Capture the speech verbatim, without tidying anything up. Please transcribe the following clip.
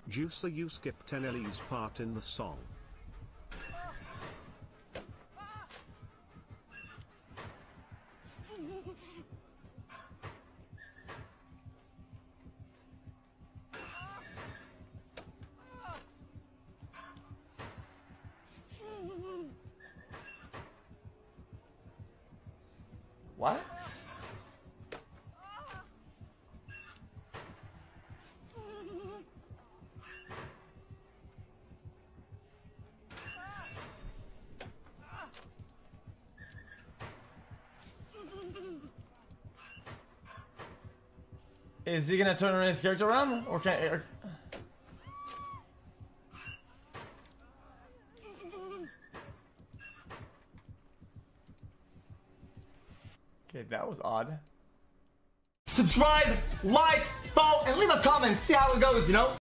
Juicer, you skipped N L E's part in the song. What? Is he gonna turn his character around, or can? Or... Okay, that was odd. Subscribe, like, follow, and leave a comment. See how it goes, you know.